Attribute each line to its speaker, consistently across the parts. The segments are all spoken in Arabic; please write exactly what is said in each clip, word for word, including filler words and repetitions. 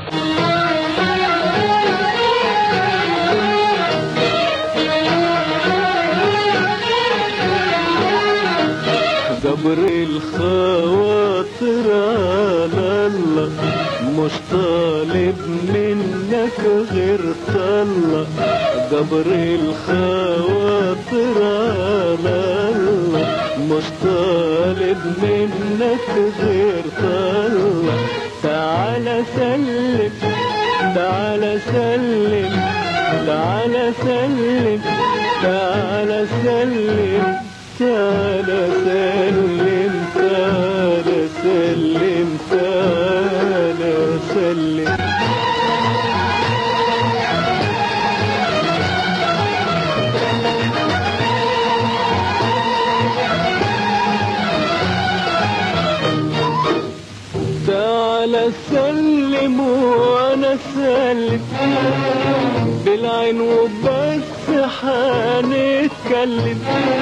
Speaker 1: جبر الخواطر على الله، مش طالب منك غير طلة. جبر الخواطر على الله، مش طالب منك غير طلة. تعالى سلم تعالى سلم تعالى سلم تعالى سلم تعالى سلم تعالى سلم تعالى سلم. تعالى سلم وانا سلم، بالعين وبس حنتكلم.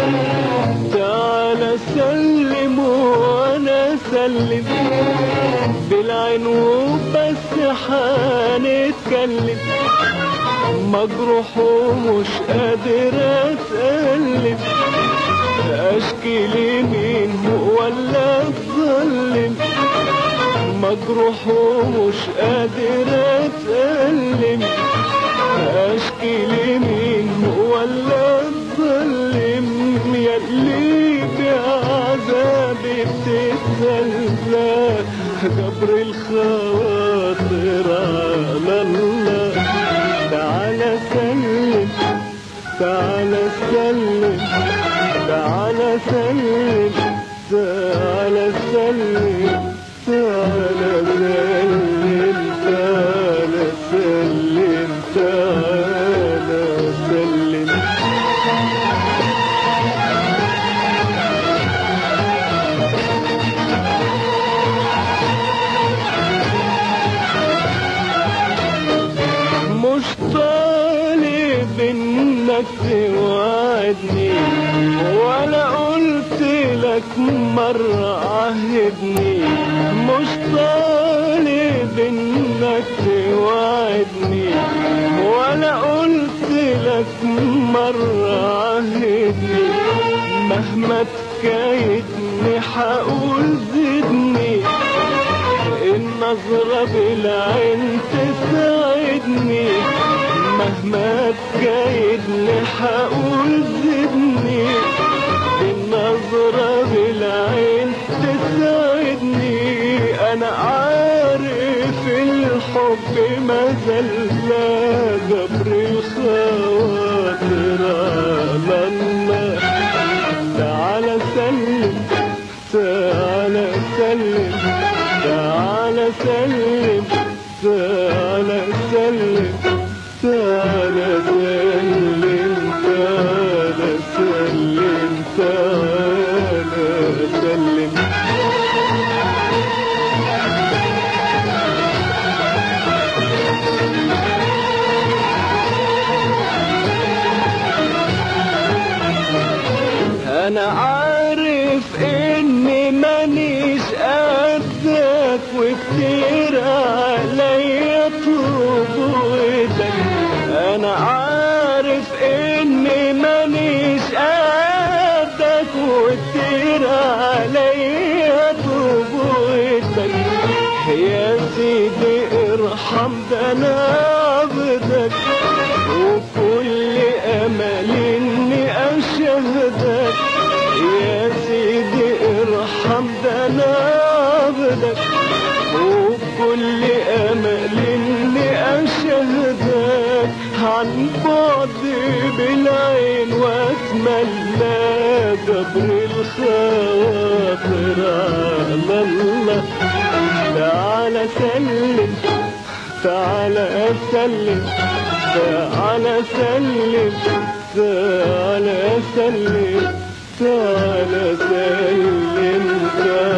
Speaker 1: تعالى سلم وانا سلم، بالعين وبس حنتكلم. مجروح ومش قادر اتألم، اشكي لمين ولا اتظلم. مجروح ومش قادر اتألم، اشكي لمين ولا اتظلم. ياللي بعذابي بتتسلى، جبر الخواطر على الله. تعالى سلم تعالى سلم تعالى سلم تعالى سلم تعالى سلم تعالى سلم تعالى سلم. مش طالب انك توعدني، ولا قلت لك مرة عهدني. مش طالب انك توعدني، ولا قلت لك مرة عهدني. مهما تكايدني حقول زدني، النظرة بالعين تساعدني. مهما تكايدني حقول زدني، النظرة بالعين تساعدني. انا عارف الحب ما زال جبر الخواطر على الله. تعالى سلم تعالى سلم تعالى سلم تعالى سلم تعالى سلم تعالى سلم تعالى سلم. انا عارف اني مانيش قدك، وكتير عليا طلبتك. انا عارف اني مانيش قدك، وكتير عليا طلبتك. يا سيدي ارحم ده انا عبدك، وكل امل اني اشهدك. يا سيدي ارحم ده انا عبدك، وكل امل اني اشهدك. عن بعد بالعين واتمنى جبر الخواطر على الله. تعالى سلم تعالى سلم تعالى سلم تعالى سلم تعالى سلم تعالى